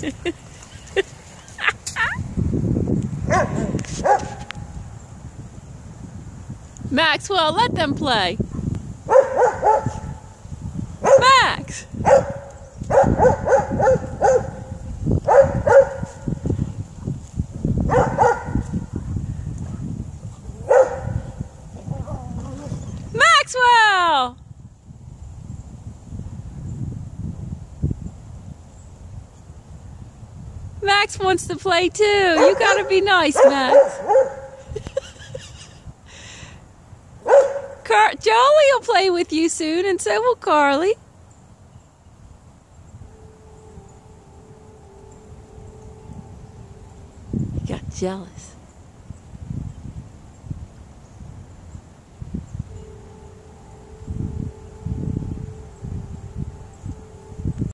Maxwell, let them play. Max! Maxwell! Max wants to play too. You gotta be nice, Max. Jolie will play with you soon, and so will Carly. He got jealous.